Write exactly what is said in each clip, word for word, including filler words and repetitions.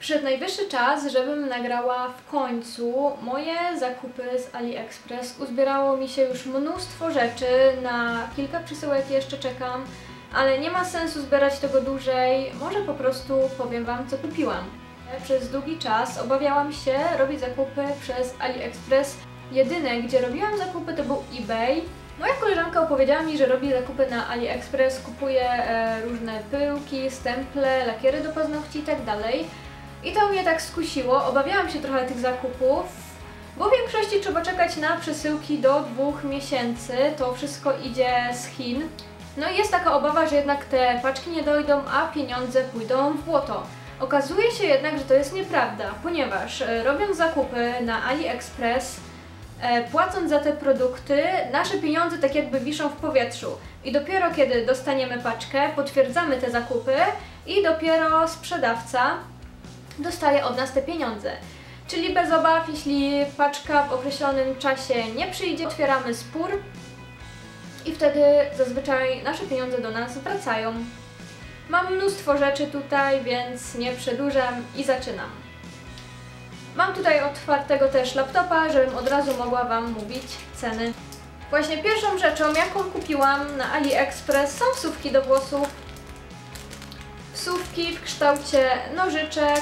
Przyszedł najwyższy czas, żebym nagrała w końcu moje zakupy z AliExpress. Uzbierało mi się już mnóstwo rzeczy, na kilka przesyłek jeszcze czekam, ale nie ma sensu zbierać tego dłużej, może po prostu powiem Wam, co kupiłam. Przez długi czas obawiałam się robić zakupy przez AliExpress. Jedyne, gdzie robiłam zakupy, to był eBay. Moja koleżanka opowiedziała mi, że robi zakupy na AliExpress, kupuje e, różne pyłki, stemple, lakiery do paznokci itd. I to mnie tak skusiło, obawiałam się trochę tych zakupów, bo w większości trzeba czekać na przesyłki do dwóch miesięcy, to wszystko idzie z Chin. No i jest taka obawa, że jednak te paczki nie dojdą, a pieniądze pójdą w błoto. Okazuje się jednak, że to jest nieprawda, ponieważ e, robiąc zakupy na AliExpress, e, płacąc za te produkty, nasze pieniądze tak jakby wiszą w powietrzu. I dopiero kiedy dostaniemy paczkę, potwierdzamy te zakupy i dopiero sprzedawca dostaje od nas te pieniądze. Czyli bez obaw, jeśli paczka w określonym czasie nie przyjdzie, otwieramy spór i wtedy zazwyczaj nasze pieniądze do nas wracają. Mam mnóstwo rzeczy tutaj, więc nie przedłużam i zaczynam. Mam tutaj otwartego też laptopa, żebym od razu mogła Wam mówić ceny. Właśnie pierwszą rzeczą, jaką kupiłam na AliExpress, są wsówki do włosów. Wsówki w kształcie nożyczek,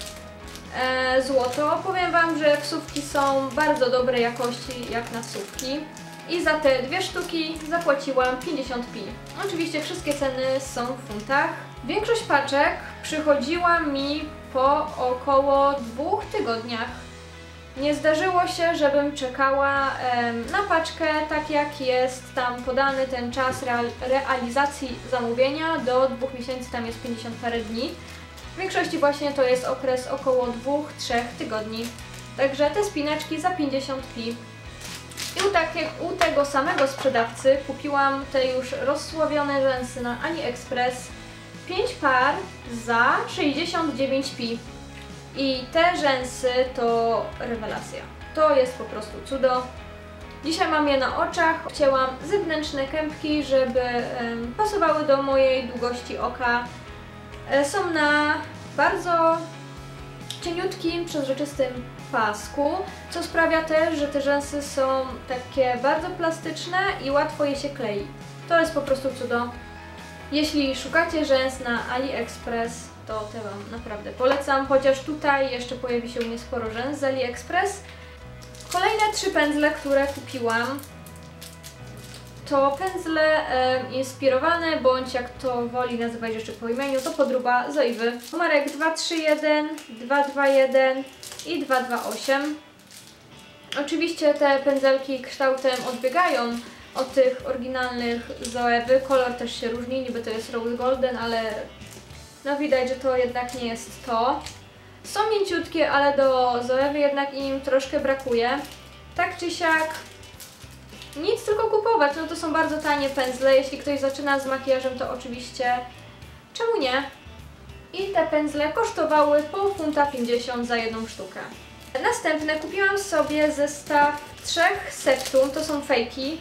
e, złoto. Powiem Wam, że wsówki są bardzo dobrej jakości jak na wsówki. I za te dwie sztuki zapłaciłam pięćdziesiąt pi. Oczywiście wszystkie ceny są w funtach. Większość paczek przychodziła mi po około dwóch tygodniach. Nie zdarzyło się, żebym czekała em, na paczkę, tak jak jest tam podany ten czas real, realizacji zamówienia, do dwóch miesięcy, tam jest pięćdziesiąt parę dni. W większości właśnie to jest okres około dwóch do trzech tygodni. Także te spineczki za pięćdziesiąt pi. I u, takie, u tego samego sprzedawcy kupiłam te już rozsłowione rzęsy na AliExpress, pięć par za sześćdziesiąt dziewięć pi. I te rzęsy to rewelacja. To jest po prostu cudo. Dzisiaj mam je na oczach. Chciałam zewnętrzne kępki, żeby um, pasowały do mojej długości oka. E, są na bardzo cieniutkim, przezroczystym pasku, co sprawia też, że te rzęsy są takie bardzo plastyczne i łatwo je się klei. To jest po prostu cudo. Jeśli szukacie rzęs na AliExpress, to te Wam naprawdę polecam, chociaż tutaj jeszcze pojawi się u mnie sporo rzęs z AliExpress. Kolejne trzy pędzle, które kupiłam, to pędzle e, inspirowane, bądź jak to woli nazywać jeszcze po imieniu, to podróba Zoewy. Numerek dwa trzy jeden, dwa dwa jeden i dwa dwa osiem. Oczywiście te pędzelki kształtem odbiegają od tych oryginalnych Zoewy. Kolor też się różni, niby to jest Rose Golden, ale no widać, że to jednak nie jest to. Są mięciutkie, ale do Zoewy jednak im troszkę brakuje. Tak czy siak, nic tylko kupować, no to są bardzo tanie pędzle. Jeśli ktoś zaczyna z makijażem, to oczywiście czemu nie? I te pędzle kosztowały po funta pięćdziesiąt za jedną sztukę. Następne kupiłam sobie zestaw trzech septum, to są fejki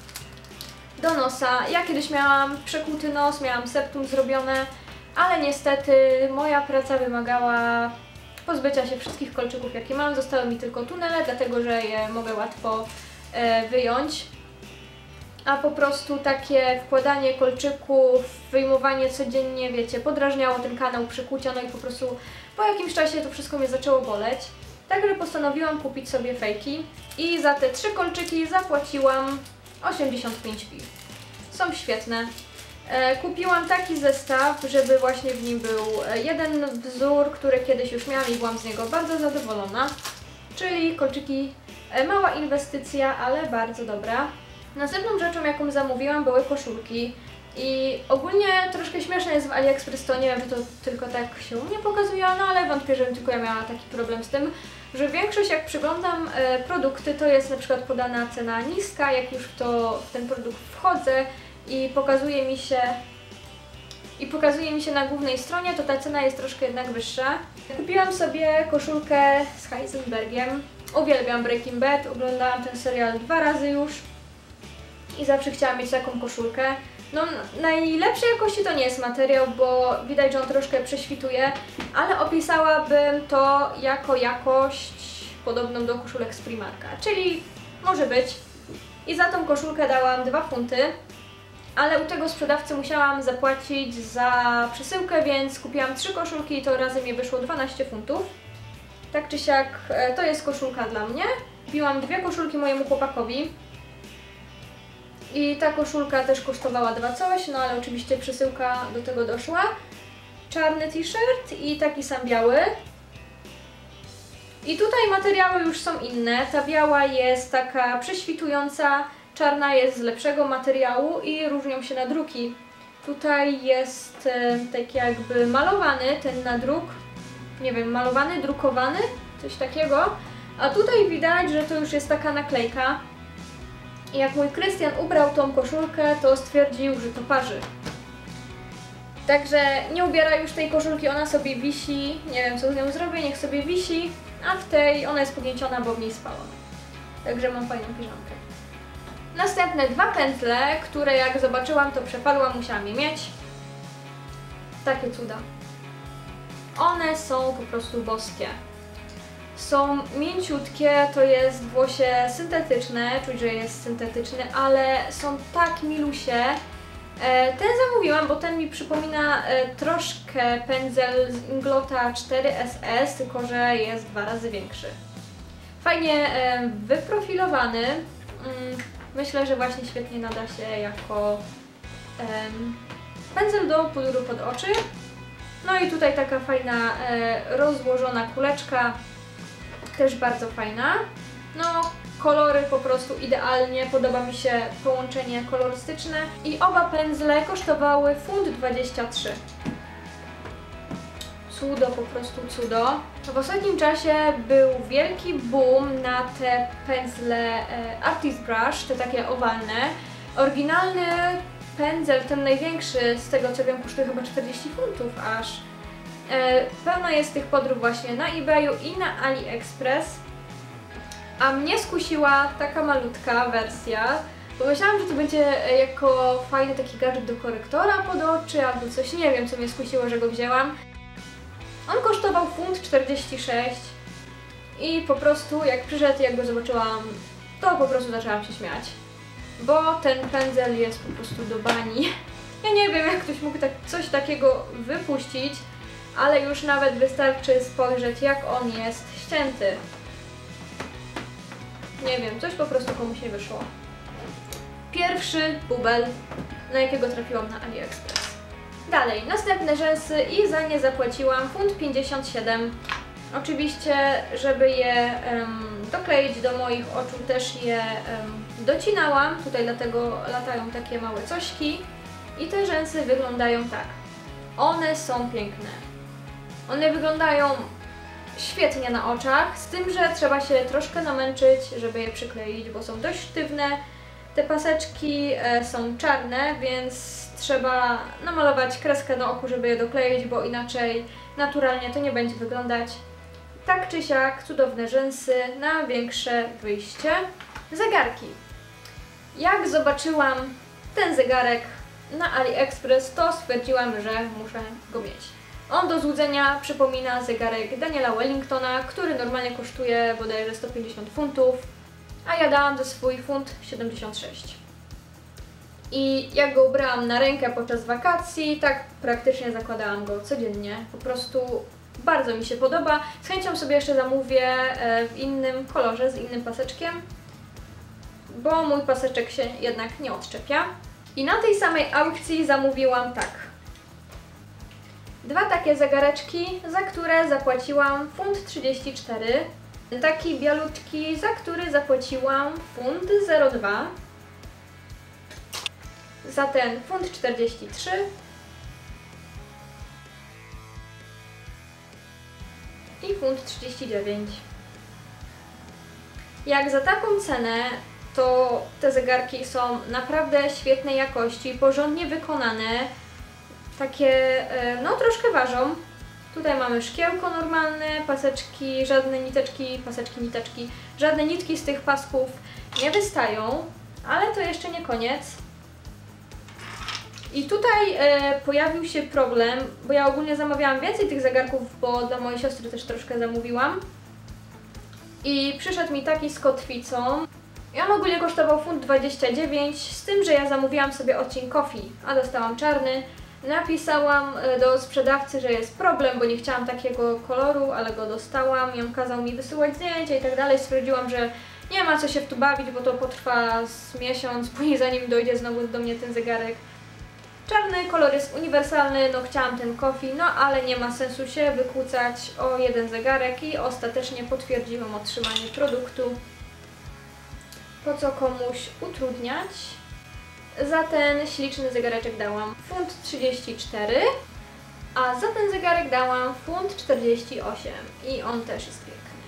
do nosa. Ja kiedyś miałam przekuty nos, miałam septum zrobione, ale niestety moja praca wymagała pozbycia się wszystkich kolczyków, jakie mam. Zostały mi tylko tunele, dlatego że je mogę łatwo e, wyjąć. A po prostu takie wkładanie kolczyków, wyjmowanie codziennie, wiecie, podrażniało ten kanał przekucia, no i po prostu po jakimś czasie to wszystko mnie zaczęło boleć. Także postanowiłam kupić sobie fejki i za te trzy kolczyki zapłaciłam osiemdziesiąt pięć pi. Są świetne. E, kupiłam taki zestaw, żeby właśnie w nim był jeden wzór, który kiedyś już miałam i byłam z niego bardzo zadowolona. Czyli kolczyki, e, mała inwestycja, ale bardzo dobra. Następną rzeczą, jaką zamówiłam, były koszulki. I ogólnie troszkę śmieszne jest w AliExpress to, nie wiem, czy to tylko tak się u mnie pokazuje, no ale wątpię, żebym tylko ja miała taki problem z tym, że większość, jak przyglądam e, produkty, to jest na przykład podana cena niska, jak już w, to, w ten produkt wchodzę i pokazuje mi się i pokazuje mi się na głównej stronie, to ta cena jest troszkę jednak wyższa. Kupiłam sobie koszulkę z Heisenbergiem. Uwielbiam Breaking Bad, oglądałam ten serial dwa razy już i zawsze chciałam mieć taką koszulkę. No, najlepszej jakości to nie jest materiał, bo widać, że on troszkę prześwituje, ale opisałabym to jako jakość podobną do koszulek z Primarka, czyli może być. I za tą koszulkę dałam dwa funty, ale u tego sprzedawcy musiałam zapłacić za przesyłkę, więc kupiłam trzy koszulki i to razem mi wyszło dwanaście funtów. Tak czy siak, to jest koszulka dla mnie. Kupiłam dwie koszulki mojemu chłopakowi. I ta koszulka też kosztowała dwa coś, no ale oczywiście przesyłka do tego doszła. Czarny t-shirt i taki sam biały. I tutaj materiały już są inne. Ta biała jest taka prześwitująca, czarna jest z lepszego materiału i różnią się nadruki. Tutaj jest e, tak jakby malowany ten nadruk, nie wiem, malowany, drukowany, coś takiego. A tutaj widać, że to już jest taka naklejka. I jak mój Krystian ubrał tą koszulkę, to stwierdził, że to parzy. Także nie ubiera już tej koszulki, ona sobie wisi, nie wiem co z nią zrobię, niech sobie wisi, a w tej ona jest pognieciona, bo w niej spałam. Także mam fajną piżamkę. Następne dwa pędzle, które jak zobaczyłam, to przepadłam, musiałam je mieć. Takie cuda. One są po prostu boskie. Są mięciutkie, to jest włosie syntetyczne, czuć, że jest syntetyczny, ale są tak milusie. Ten zamówiłam, bo ten mi przypomina troszkę pędzel z Inglota cztery S S, tylko że jest dwa razy większy. Fajnie wyprofilowany. Myślę, że właśnie świetnie nada się jako pędzel do pudru pod oczy. No i tutaj taka fajna rozłożona kuleczka. Też bardzo fajna. No, kolory po prostu idealnie, podoba mi się połączenie kolorystyczne i oba pędzle kosztowały funt dwadzieścia trzy. Cudo, po prostu cudo. W ostatnim czasie był wielki boom na te pędzle e, Artist Brush, te takie owalne. Oryginalny pędzel, ten największy, z tego co wiem, kosztuje chyba czterdzieści funtów aż. E, pełno jest tych podrób właśnie na eBayu i na AliExpress. A mnie skusiła taka malutka wersja. Pomyślałam, że to będzie jako fajny taki gadżet do korektora pod oczy albo coś, nie wiem co mnie skusiło, że go wzięłam. On kosztował funt czterdzieści sześć i po prostu jak przyszedł, jak go zobaczyłam, to po prostu zaczęłam się śmiać. Bo ten pędzel jest po prostu do bani. Ja nie wiem, jak ktoś mógł tak, coś takiego wypuścić, ale już nawet wystarczy spojrzeć, jak on jest ścięty. Nie wiem, coś po prostu komuś nie wyszło. Pierwszy bubel, na jakiego trafiłam na AliExpress. Dalej, następne rzęsy i za nie zapłaciłam funt pięćdziesiąt siedem. Oczywiście, żeby je um, dokleić do moich oczu, też je um, docinałam. Tutaj dlatego latają takie małe cośki. I te rzęsy wyglądają tak. One są piękne. One wyglądają świetnie na oczach, z tym, że trzeba się troszkę namęczyć, żeby je przykleić, bo są dość sztywne. Te paseczki e, są czarne, więc trzeba namalować kreskę na oku, żeby je dokleić, bo inaczej naturalnie to nie będzie wyglądać. Tak czy siak, cudowne rzęsy na większe wyjście. Zegarki. Jak zobaczyłam ten zegarek na AliExpress, to stwierdziłam, że muszę go mieć. On do złudzenia przypomina zegarek Daniela Wellingtona, który normalnie kosztuje bodajże sto pięćdziesiąt funtów, a ja dałam za swój funt siedemdziesiąt sześć. I jak go ubrałam na rękę podczas wakacji, tak praktycznie zakładałam go codziennie. Po prostu bardzo mi się podoba. Z chęcią sobie jeszcze zamówię w innym kolorze, z innym paseczkiem, bo mój paseczek się jednak nie odczepia. I na tej samej aukcji zamówiłam tak. Dwa takie zegareczki, za które zapłaciłam funt trzydzieści cztery. Taki bialutki, za który zapłaciłam funt zero przecinek dwa. Za ten funt czterdzieści trzy. I funt trzydzieści dziewięć. Jak za taką cenę, to te zegarki są naprawdę świetnej jakości, porządnie wykonane. Takie, no troszkę ważą. Tutaj mamy szkiełko normalne, paseczki, żadne niteczki, paseczki, niteczki, żadne nitki z tych pasków nie wystają, ale to jeszcze nie koniec. I tutaj e, pojawił się problem, bo ja ogólnie zamawiałam więcej tych zegarków, bo dla mojej siostry też troszkę zamówiłam. I przyszedł mi taki z kotwicą. I on ogólnie kosztował funt dwadzieścia dziewięć, z tym, że ja zamówiłam sobie odcień Coffee, a dostałam czarny. Napisałam do sprzedawcy, że jest problem, bo nie chciałam takiego koloru, ale go dostałam i on kazał mi wysyłać zdjęcia i tak dalej. Stwierdziłam, że nie ma co się w tu bawić, bo to potrwa z miesiąc, później zanim dojdzie znowu do mnie ten zegarek. Czarny kolor jest uniwersalny, no chciałam ten Coffee, no ale nie ma sensu się wykłócać o jeden zegarek i ostatecznie potwierdziłam otrzymanie produktu. Po co komuś utrudniać? Za ten śliczny zegareczek dałam funt trzydzieści cztery, a za ten zegarek dałam funt czterdzieści osiem i on też jest piękny.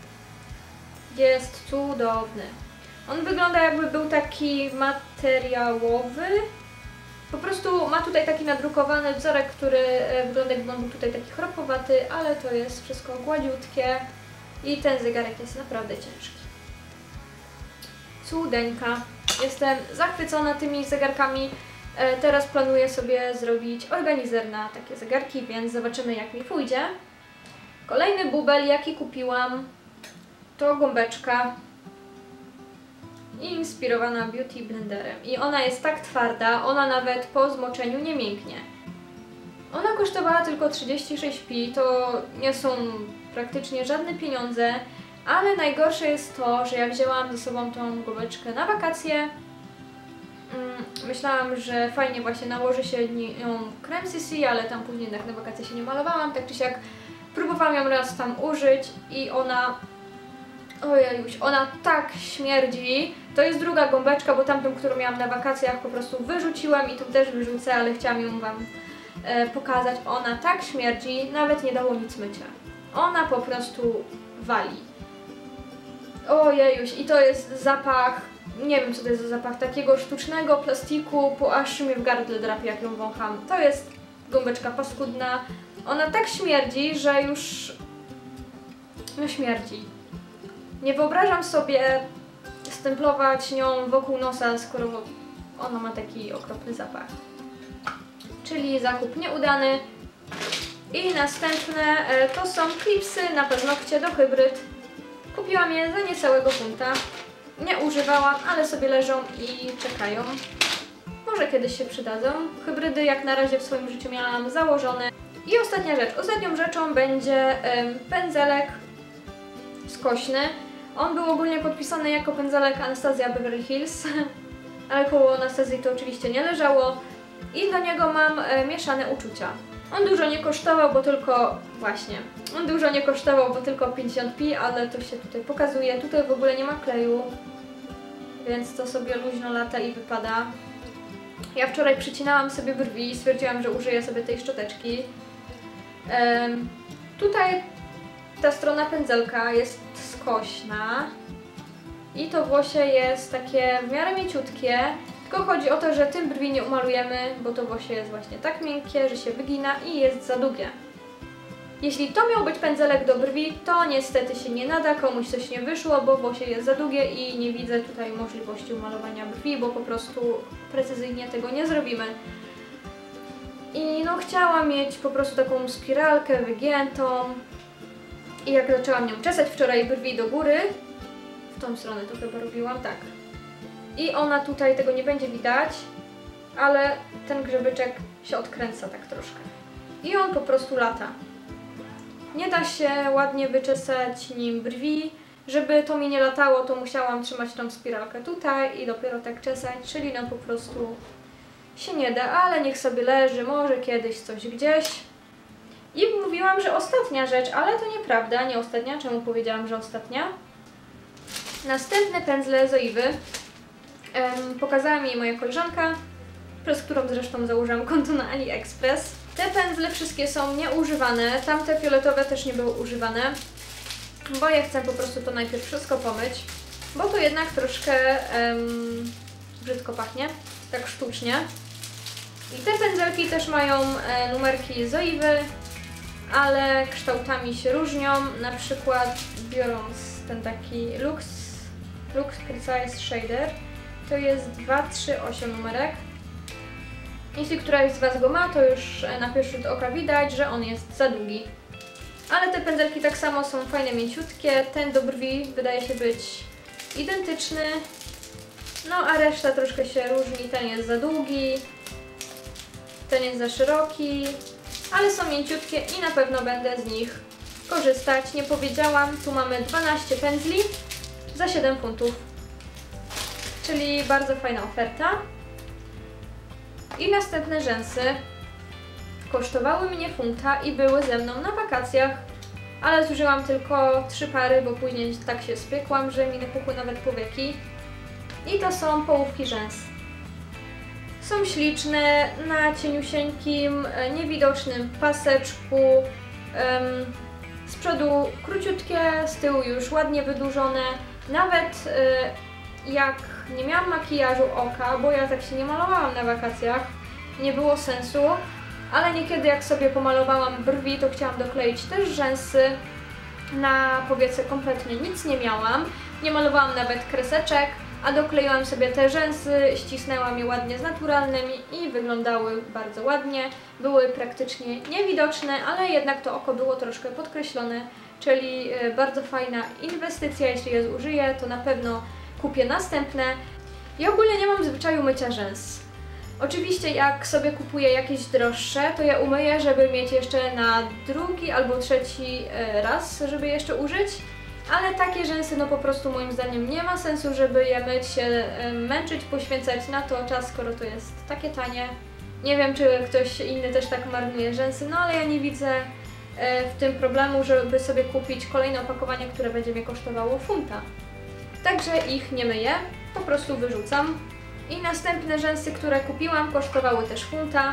Jest cudowny. On wygląda, jakby był taki materiałowy. Po prostu ma tutaj taki nadrukowany wzorek, który wygląda, jakby on był tutaj taki chropowaty, ale to jest wszystko gładziutkie i ten zegarek jest naprawdę ciężki. Cudeńka. Jestem zachwycona tymi zegarkami. E, teraz planuję sobie zrobić organizer na takie zegarki, więc zobaczymy, jak mi pójdzie. Kolejny bubel, jaki kupiłam, to gąbeczka inspirowana Beauty Blenderem. I ona jest tak twarda, ona nawet po zmoczeniu nie mięknie. Ona kosztowała tylko trzydzieści sześć pi, to nie są praktycznie żadne pieniądze. Ale najgorsze jest to, że ja wzięłam ze sobą tą gąbeczkę na wakacje. Myślałam, że fajnie właśnie nałoży się nią krem C C, ale tam później jednak na wakacje się nie malowałam. Tak czy siak próbowałam ją raz tam użyć i ona... Ojejuś, ona tak śmierdzi. To jest druga gąbeczka, bo tamtą, którą miałam na wakacjach, po prostu wyrzuciłam i tą też wyrzucę, ale chciałam ją Wam e, pokazać. Ona tak śmierdzi, nawet nie dało nic mycia. Ona po prostu wali. Ojejuś, i to jest zapach, nie wiem co to jest za zapach, takiego sztucznego plastiku, po aż mnie w gardle drapie, jak ją wącham. To jest gąbeczka paskudna. Ona tak śmierdzi, że już... no śmierdzi. Nie wyobrażam sobie stemplować nią wokół nosa, skoro ona ma taki okropny zapach. Czyli zakup nieudany. I następne to są klipsy na paznokcie do hybryd. Kupiłam je za niecałego funta. Nie używałam, ale sobie leżą i czekają. Może kiedyś się przydadzą. Hybrydy jak na razie w swoim życiu miałam założone. I ostatnia rzecz. Ostatnią rzeczą będzie um, pędzelek skośny. On był ogólnie podpisany jako pędzelek Anastasia Beverly Hills, ale koło Anastazji to oczywiście nie leżało. I do niego mam e, mieszane uczucia. On dużo nie kosztował, bo tylko... właśnie. On dużo nie kosztował, bo tylko pięćdziesiąt pi, ale to się tutaj pokazuje. Tutaj w ogóle nie ma kleju, więc to sobie luźno lata i wypada. Ja wczoraj przycinałam sobie brwi i stwierdziłam, że użyję sobie tej szczoteczki. Um, tutaj ta strona pędzelka jest skośna i to włosie jest takie w miarę mięciutkie. Tylko chodzi o to, że tym brwi nie umalujemy, bo to włosie jest właśnie tak miękkie, że się wygina i jest za długie. Jeśli to miał być pędzelek do brwi, to niestety się nie nada, komuś coś nie wyszło, bo włosie jest za długie i nie widzę tutaj możliwości umalowania brwi, bo po prostu precyzyjnie tego nie zrobimy. I no chciałam mieć po prostu taką spiralkę wygiętą i jak zaczęłam nią czesać wczoraj brwi do góry, w tą stronę to chyba robiłam, tak. I ona tutaj, tego nie będzie widać, ale ten grzebyczek się odkręca tak troszkę. I on po prostu lata. Nie da się ładnie wyczesać nim brwi. Żeby to mi nie latało, to musiałam trzymać tą spiralkę tutaj i dopiero tak czesać, czyli no po prostu się nie da, ale niech sobie leży, może kiedyś coś gdzieś. I mówiłam, że ostatnia rzecz, ale to nieprawda, nie ostatnia. Czemu powiedziałam, że ostatnia? Następne pędzle Zoiwy. Um, pokazała mi je moja koleżanka, przez którą zresztą założyłam konto na AliExpress. Te pędzle wszystkie są nieużywane, tamte fioletowe też nie były używane, bo ja chcę po prostu to najpierw wszystko pomyć, bo to jednak troszkę um, brzydko pachnie, tak sztucznie. I te pędzelki też mają e, numerki Zoiwy, ale kształtami się różnią, na przykład biorąc ten taki Lux, Lux Precise Shader, to jest dwa trzy osiem numerek. Jeśli któraś z Was go ma, to już na pierwszy rzut oka widać, że on jest za długi. Ale te pędzelki tak samo są fajne, mięciutkie. Ten do brwi wydaje się być identyczny. No a reszta troszkę się różni. Ten jest za długi, ten jest za szeroki, ale są mięciutkie i na pewno będę z nich korzystać. Nie powiedziałam, tu mamy dwanaście pędzli za siedem funtów. Czyli bardzo fajna oferta. I następne rzęsy kosztowały mnie funta i były ze mną na wakacjach, ale zużyłam tylko trzy pary, bo później tak się spiekłam, że mi napuchły nawet powieki. I to są połówki rzęs. Są śliczne, na cieniusieńkim, niewidocznym paseczku. Um, z przodu króciutkie, z tyłu już ładnie wydłużone. Nawet y, jak nie miałam makijażu oka, bo ja tak się nie malowałam na wakacjach, nie było sensu, ale niekiedy jak sobie pomalowałam brwi, to chciałam dokleić też rzęsy. Na powiece kompletnie nic nie miałam, nie malowałam nawet kreseczek, a dokleiłam sobie te rzęsy, ścisnęłam je ładnie z naturalnymi i wyglądały bardzo ładnie. Były praktycznie niewidoczne, ale jednak to oko było troszkę podkreślone, czyli bardzo fajna inwestycja. Jeśli je zużyję, to na pewno kupię następne. Ja ogólnie nie mam zwyczaju mycia rzęs. Oczywiście jak sobie kupuję jakieś droższe, to je umyję, żeby mieć jeszcze na drugi albo trzeci raz, żeby jeszcze użyć. Ale takie rzęsy, no po prostu moim zdaniem nie ma sensu, żeby je myć, się męczyć, poświęcać na to czas, skoro to jest takie tanie. Nie wiem, czy ktoś inny też tak marnuje rzęsy, no ale ja nie widzę w tym problemu, żeby sobie kupić kolejne opakowanie, które będzie mnie kosztowało funta. Także ich nie myję, po prostu wyrzucam. I następne rzęsy, które kupiłam, kosztowały też funta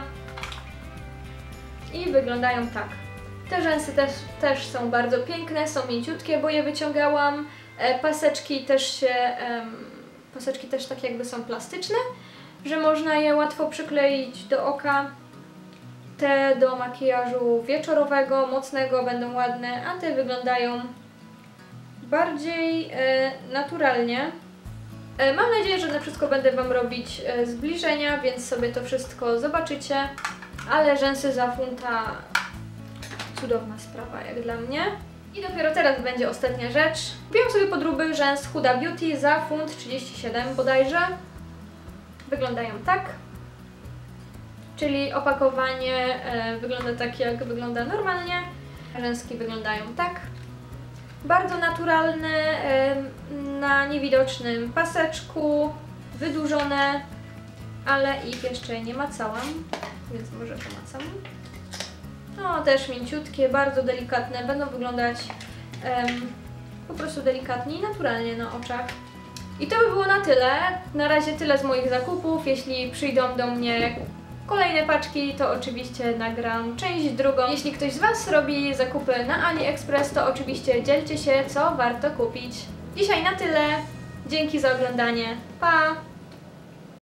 i wyglądają tak. Te rzęsy też, też są bardzo piękne, są mięciutkie, bo je wyciągałam. E, paseczki też się, e, paseczki też tak jakby są plastyczne, że można je łatwo przykleić do oka. Te do makijażu wieczorowego, mocnego będą ładne, a te wyglądają bardziej e, naturalnie. E, mam nadzieję, że na wszystko będę Wam robić e, zbliżenia, więc sobie to wszystko zobaczycie. Ale rzęsy za funta cudowna sprawa jak dla mnie. I dopiero teraz będzie ostatnia rzecz. Kupiłam sobie podróby rzęs Huda Beauty za funt trzydzieści siedem bodajże. Wyglądają tak. Czyli opakowanie e, wygląda tak, jak wygląda normalnie. Rzęski wyglądają tak. Bardzo naturalne, e, na niewidocznym paseczku, wydłużone, ale ich jeszcze nie macałam, więc może pomacam. No, też mięciutkie, bardzo delikatne, będą wyglądać um, po prostu delikatnie i naturalnie na oczach. I to by było na tyle. Na razie tyle z moich zakupów. Jeśli przyjdą do mnie kolejne paczki, to oczywiście nagram część drugą. Jeśli ktoś z Was robi zakupy na AliExpress, to oczywiście dzielcie się, co warto kupić. Dzisiaj na tyle. Dzięki za oglądanie. Pa!